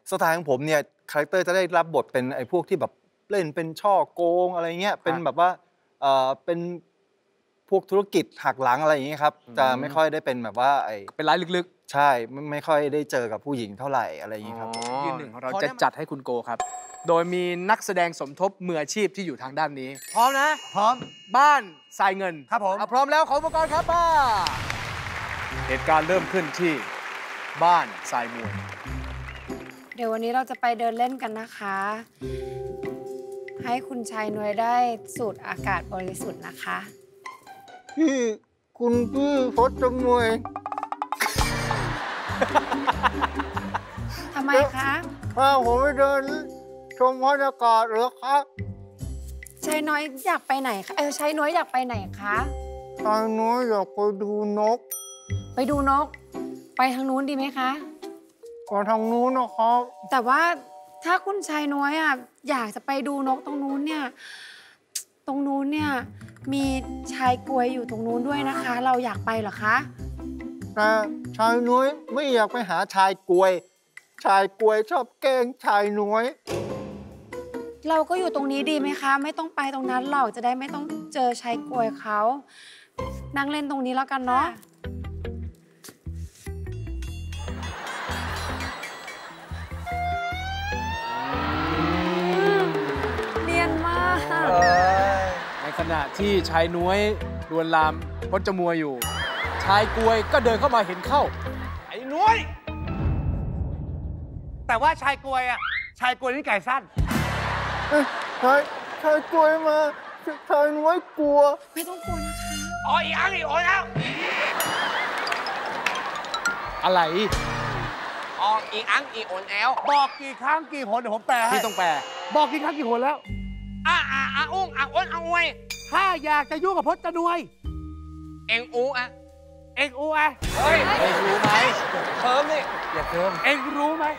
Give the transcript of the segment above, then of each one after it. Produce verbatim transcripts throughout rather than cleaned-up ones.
สไตล์ของผมเนี่ยคาแรคเตอร์จะได้รับบทเป็นไอ้พวกที่แบบเล่นเป็นช่อโกงอะไรเงี้ยเป็นแบบว่าเออเป็นพวกธุรกิจหักหลังอะไรอย่างเงี้ยครับจะไม่ค่อยได้เป็นแบบว่าไอ้เป็นร้ายลึกๆใช่ไม่ไม่ค่อยได้เจอกับผู้หญิงเท่าไหร่อะไรอย่างเงี้ยครับยืนหนึ่งของเราจะจัดให้คุณโกครับโดยมีนักแสดงสมทบมืออาชีพที่อยู่ทางด้านนี้พร้อมนะพร้อมบ้านทรายเงินครับผมพร้อมแล้วขออุปกรณ์ครับป้าเหตุการณ์เริ่มขึ้นที่บ้านทรายมวยเดี๋ยววันนี้เราจะไปเดินเล่นกันนะคะ ให้คุณชายนวยได้สูดอากาศบริสุทธิ์นะคะพี่คุณพี่พจน์มวยทำไมคะพาผมไปเดินชมบรรยากาศเหรอครับชายน้อยอยากไปไหนคะเออชายน้อยอยากไปไหนคะชายน้อยอยากไปดูนกไปดูนกไปทางนู้นดีไหมคะไปทางนู้นนะครับแต่ว่าถ้าคุณชายน้อยอ่ะอยากจะไปดูนกตรงนู้นเนี่ยตรงนู้นเนี่ยมีชายกวยอยู่ตรงนู้นด้วยนะคะเราอยากไปเหรอคะแต่ชายน้อยไม่อยากไปหาชายกวยชายกวยชอบแกล้งชายน้อยเราก็อยู่ตรงนี้ดีไหมคะไม่ต้องไปตรงนั้นเราจะได้ไม่ต้องเจอชายกวยเขานั่งเล่นตรงนี้แล้วกันเนาะเนียนมากในขณะที่ชายน้อยลวนลามพจน์มวยอยู่ชายกวยก็เดินเข้ามาเห็นเข้าไอ้น้อยแต่ว่าชายกวยอ่ะชายกวยนี่ไก่สั้นชายชายกวยมาชายน้อยกลัวไม่ต้องกลัวนะคะอ๋ออีอังอีโอ้ยแล้วอะไรอ๋ออีอังอีโอนแอลบอกกี่ครั้งกี่หนเดี๋ยวผมแปลให้พี่ต้องแปลบอกกี่ครั้งกี่หนแล้วอ่าอ่าอ่าอุ้งอ่าอ้นอ่าอวยถ้าอยากจะยุ่งกับพจน์นวยเอ็งอูอ่ะเอ็งอูอ่ะเฮ้ยเอ็งรู้ไหมเคิมนี่อย่าเคิมเอ็งรู้ไหม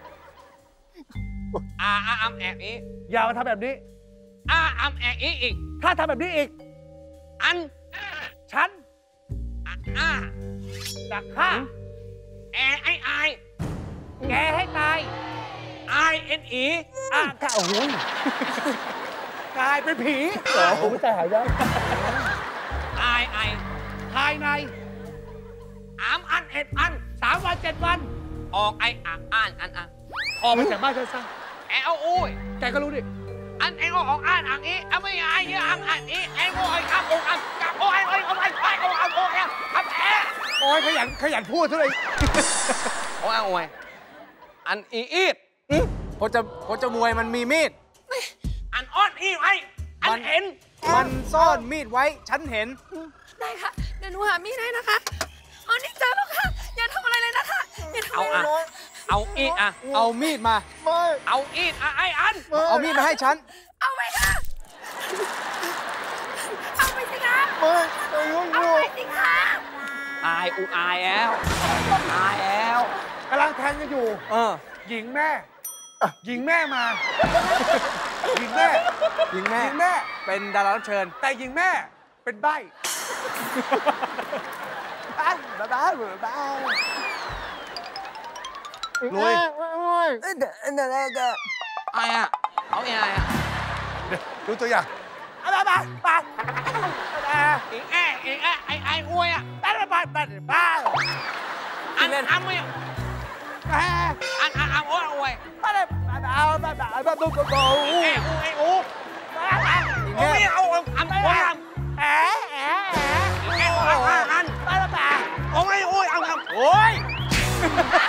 อ่าอ่าอัมแอกอีอย่ามาทำแบบนี้อ่าอัมแอกอีอีกถ้าทำแบบนี้อีกอันฉันอ่าจากข้าแอไอไอแกให้ตายไอเอ็นอีอ่ะโอ้โหกลายเป็นผีเหรอผมไม่ใจหายยังไอไอภายในอามอันเอ็ดอันสามวันเจ็ดวันออกไออ่านอ่านอันอ่ะออกไปจากบ้านเธอซะแอลอุ้ยแกก็รู้ดิอันเอ็งออกอ่านอ่างอีอ่ะไม่ไอเยอะอ่างอ่านอีเอ็งโอ้ยครับโอ้ยครับโอ้ยโอ้ยโอ้ยโอ้ยโอ้ยโอ้ยโอ้ยครับแอโอ้ยขยันขยันพูดเท่าไหร่โอ้ยโอ้ยอันอีอีดพจน์พจน์มวยมันมีมีดอันอ้อนอีไว้อันเห็นมันซ่อนมีดไว้ฉันเห็นได้ค่ะเดี๋ยวหนูหามีดให้นะคะอ๋อนี่เจอแล้วค่ะอย่าทำอะไรเลยนะคะอย่าทำอะไรเลยเอาอีดอ่ะเอามีดมาเอาอีดอ่ะไออันเอามีดมาให้ฉันเอาไปค่ะเอาไปสิคะเอาไปสิคะอายอูอายแล้วอายแล้วกำลังแทงกันอยู่เออหญิงแม่หญิงแม่มาหญิงแม่หญิงแม่หญิงแม่เป็นดารารับเชิญแต่หญิงแม่เป็นใบ้บ้าบ้าบ้าบ้าลุยเอ้ยเดี๋ยวเดี๋ยวเดี๋ยวไอ้อะเอาไอ้อะดูตัวอย่างบ้าบ้าบ้าอีแอ้อีแอ้ไอ้ไอ้อวยอะบ้าบ้าบ้าบ้าอันนั้นทำไม่อันอันอันโอ้ยโอ้ยบ้าบ้าบ้าบ้าบ้าบ้าบ้าบ้าบ้าอูเออูเออูบ้าบ้าโอ้ยเอาเอาอันโอ้ยแอะแอะแอะแอะอันอันบ้าบ้าโอ้ยโอ้ยเอาเอาโอ้ย